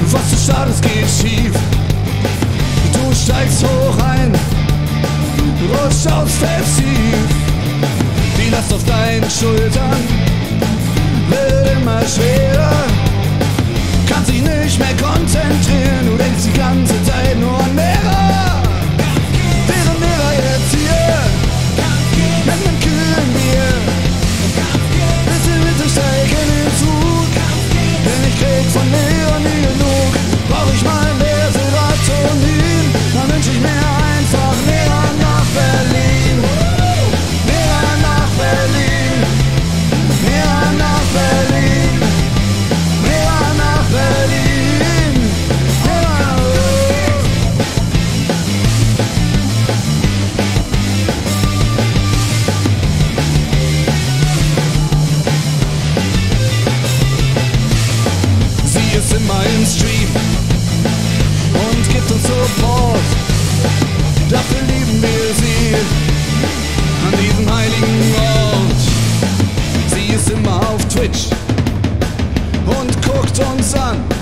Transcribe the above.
Was du startest, geht schief. Du steigst hoch ein, rutscht aufs Tief. Die Last auf deinen Schultern wird immer schwerer. Kannst dich nicht mehr konzentrieren, du denkst die ganze Zeit nur an Lehrer. Während Lehrer jetzt hier mit nem kühlen Bier bis in Mitte steigen den Zug, denn ich krieg von Lehrer nie genug. Brauch ich mal mehr Serotonin, dann wünsch ich mir einfach Lehrer nach Berlin. Lehrer nach Berlin, Lehrer nach Berlin, Lehrer nach Berlin, Lehrer. Sie ist immer im Stream und gibt uns Support. Dafür lieben wir sie an diesem heiligen Ort. Sie ist immer auf Twitch und guckt uns an.